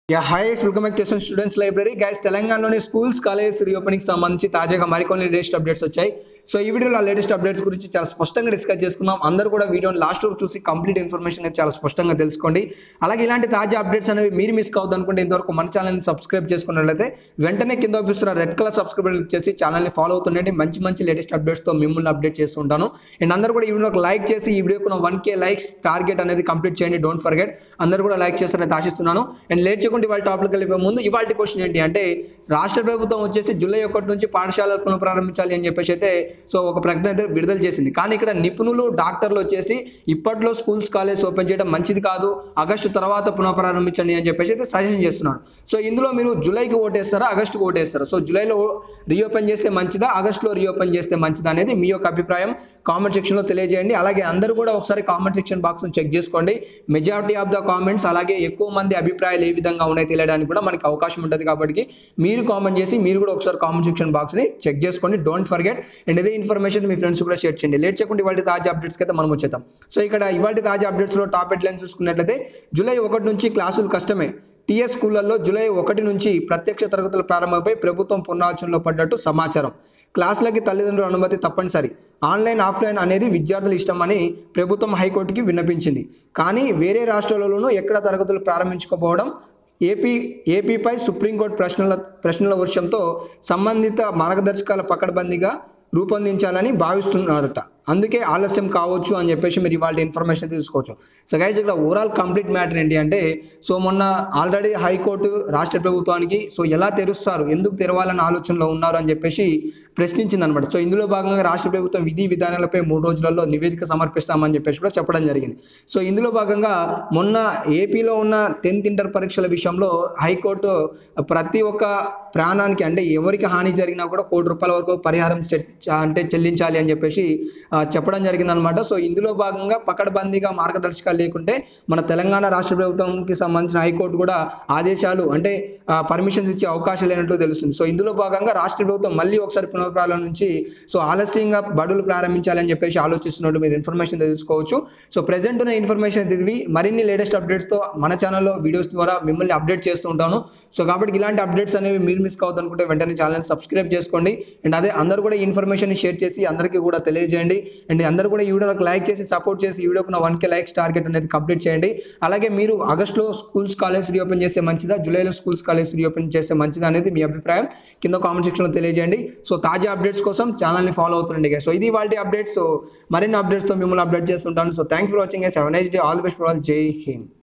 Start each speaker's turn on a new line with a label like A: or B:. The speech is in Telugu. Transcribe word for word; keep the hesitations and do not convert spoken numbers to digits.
A: Yeah hi welcome back to students library guys తెలంగాణలోని స్కూల్స్ కాలేజ్ రీఓపెనింగ్ సంబంధించి తాజాగా మరికొన్ని లేటెస్ట్ అప్డేట్స్ వచ్చాయి. సో ఈ వీడియోలో ఆ లేటెస్ట్ అప్డేట్స్ గురించి చాలా స్పష్టంగా డిస్కస్ చేసుకుందాం. అందరూ కూడా వీడియోని లాస్ట్ వరకు చూసి కంప్లీట్ ఇన్ఫర్మేషన్ చాలా స్పష్టంగా తెలుసుకోండి. అలాగే ఇలాంటి తాజా అప్డేట్స్ అనేవి మీరు మిస్ కావద్దు అనుకుంటే ఇంతవరకు మన ఛానల్ని సబ్స్క్రైబ్ చేసుకున్నట్లయితే వెంటనే కింద చూపిస్తున్న రెడ్ కలర్ సబ్స్క్రైబ్ క్లిక్ చేసి ఛానల్ని ఫాలో అవుతుండండి. మంచి మంచి లేటెస్ట్ అప్డేట్స్తో మిమ్మల్ని అప్డేట్ చేస్తూ ఉంటాను. అండ్ అందరూ కూడా ఈ వీడియోకి లైక్ చేసి ఈ వీడియోకి వన్ కే లైక్స్ టార్గెట్ అనేది కంప్లీట్ చేయండి. Don't forget. అందరూ కూడా లైక్ చేస్తారని ఆశిస్తున్నాను. అండ్ లేట్ చేయకుండా వాళ్ళ టాపిక్ వెళ్ళిపోయి ముందు ఇవాళ క్వశ్చన్ ఏంటి అంటే రాష్ట్ర ప్రభుత్వం వచ్చేసి జూలై ఒకటి నుంచి పాఠశాలలు పునఃప్రారంభించాలి అని చెప్పేసి అయితే సో ఒక ప్రకటన అయితే విడుదల చేసింది. కానీ ఇక్కడ నిపుణులు డాక్టర్లు వచ్చేసి ఇప్పట్లో స్కూల్స్ కాలేజ్ ఓపెన్ చేయడం మంచిది కాదు, ఆగస్టు తర్వాత పునఃప్రారంభించండి అని చెప్పేసి అయితే సజెషన్ చేస్తున్నారు. సో ఇందులో మీరు జూలైకి ఓటేస్తారా, ఆగస్టుకి ఓటేస్తారా? సో జూలైలో రీఓపెన్ చేస్తే మంచిదా, ఆగస్టులో రీఓపెన్ చేస్తే మంచిదా అనేది మీ యొక్క అభిప్రాయం కామెంట్ సెక్షన్లో తెలియజేయండి. అలాగే అందరూ కూడా ఒకసారి కామెంట్ సెక్షన్ బాక్స్ని చెక్ చేసుకోండి. మెజారిటీ ఆఫ్ ద కామెంట్స్ అలాగే ఎక్కువ మంది అభిప్రాయాలు ఏ విధంగా ఉన్నాయి తెలియడానికి కూడా మనకి అవకాశం ఉంటుంది. కాబట్టి మీరు కామెంట్ చేసి మీరు కూడా ఒకసారి కామెంట్ సెక్షన్ బాక్స్ని చెక్ చేసుకోండి. Don't forget. అండ్ ఇదే ఇన్ఫర్మేషన్ మీ ఫ్రెండ్స్ కూడా షేర్ చేయండి. లేట్ చేయకుండా ఇవాళ తాజా అప్డేట్స్కి అయితే మనం వచ్చేద్దాం. సో ఇక్కడ ఇవాళ తాజా అప్డేట్స్లో టాప్ హెడ్లైన్స్ చూసుకున్నట్లయితే జూలై ఒకటి నుంచి క్లాసులు కష్టమే. టీఎస్ స్కూళ్లలో జూలై ఒకటి నుంచి ప్రత్యక్ష తరగతుల ప్రారంభంపై ప్రభుత్వం పునరాలోచనలో పడ్డట్టు సమాచారం. క్లాసులకి తల్లిదండ్రుల అనుమతి తప్పనిసరి. ఆన్లైన్ ఆఫ్లైన్ అనేది విద్యార్థుల ఇష్టం అని ప్రభుత్వం హైకోర్టుకి విన్నపించింది. కానీ వేరే రాష్ట్రాలలోనూ ఎక్కడ తరగతులు ప్రారంభించకపోవడం ఏపీ ఏపీపై సుప్రీంకోర్టు ప్రశ్నల ప్రశ్నల వర్షంతో సంబంధిత మార్గదర్శకాల పకడ్బందీగా రూపొందించాలని భావిస్తున్నారట. అందుకే ఆలస్యం కావచ్చు అని చెప్పేసి మీరు ఇవాళ ఇన్ఫర్మేషన్ తీసుకోవచ్చు. సో గైస్ ఇక్కడ ఓవరాల్ కంప్లీట్ మ్యాటర్ ఏంటి అంటే సో మొన్న ఆల్రెడీ హైకోర్టు రాష్ట్ర ప్రభుత్వానికి సో ఎలా తెరుస్తారు, ఎందుకు తెరవాలని ఆలోచనలో ఉన్నారు అని చెప్పేసి ప్రశ్నించింది అనమాట. సో ఇందులో భాగంగా రాష్ట్ర ప్రభుత్వం విధి విధానాలపై మూడు రోజులలో నివేదిక సమర్పిస్తామని చెప్పేసి కూడా చెప్పడం జరిగింది. సో ఇందులో భాగంగా మొన్న ఏపీలో ఉన్న టెన్త్ ఇంటర్ పరీక్షల విషయంలో హైకోర్టు ప్రతి ఒక్క ప్రాణానికి అంటే ఎవరికి హాని జరిగినా కూడా కోటి రూపాయల వరకు పరిహారం అంటే చెల్లించాలి అని చెప్పేసి చెప్పడం జరిగిందనమాట. సో ఇందులో భాగంగా పకడ్బందీగా మార్గదర్శకాలు లేకుంటే మన తెలంగాణ రాష్ట్ర ప్రభుత్వంకి సంబంధించిన హైకోర్టు కూడా ఆదేశాలు అంటే పర్మిషన్స్ ఇచ్చే అవకాశం లేనట్టు తెలుస్తుంది. సో ఇందులో భాగంగా రాష్ట్ర ప్రభుత్వం మళ్ళీ ఒకసారి పునఃప్రారంభం నుంచి సో ఆలస్యంగా బడులు ప్రారంభించాలని చెప్పేసి ఆలోచిస్తున్నట్టు మీరు ఇన్ఫర్మేషన్ తెలుసుకోవచ్చు. సో ప్రెసెంట్ ఉన్న ఇన్ఫర్మేషన్ ఇది మరిన్ని లేటెస్ట్ అప్డేట్స్తో మన ఛానల్లో వీడియోస్ ద్వారా మిమ్మల్ని అప్డేట్ చేస్తూ ఉంటాను. సో కాబట్టి ఇలాంటి అప్డేట్స్ అనేవి మీరు మిస్ కావద్దు అనుకుంటే వెంటనే ఛానల్ని సబ్స్క్రైబ్ చేసుకోండి. అండ్ అదే అందరూ కూడా ఈ ఇన్ఫర్మేషన్ షేర్ చేసి అందరికీ కూడా తెలియజేయండి. అండ్ అందరూ కూడా ఈ వీడియోకి లైక్ చేసి సపోర్ట్ చేసి ఈ వీడియోకి వన్ కే లైక్స్ టార్గెట్ అనేది కంప్లీట్ చేయండి. అలాగే మీరు ఆగస్టులో స్కూల్స్ కాలేజ్ రీఓపెన్ చేస్తే మంచిదా, జూలైలో స్కూల్స్ కాలేజ్ రీఓపెన్ చేస్తే మంచిదా అనేది మీ అభిప్రాయం కింద కామెంట్ సెక్షన్లో తెలియజేయండి. సో తాజా అప్డేట్స్ కోసం ఛానల్ని ఫాలో అవుతుండండి. సో ఇది వాళ్ళ అప్డేట్స్. సో మరిన్ని అప్డేట్స్తో మిమ్మల్ని అప్డేట్ చేస్తుంటాను. So thank for watching. Have a nice day. All the best for all. Jai Hind.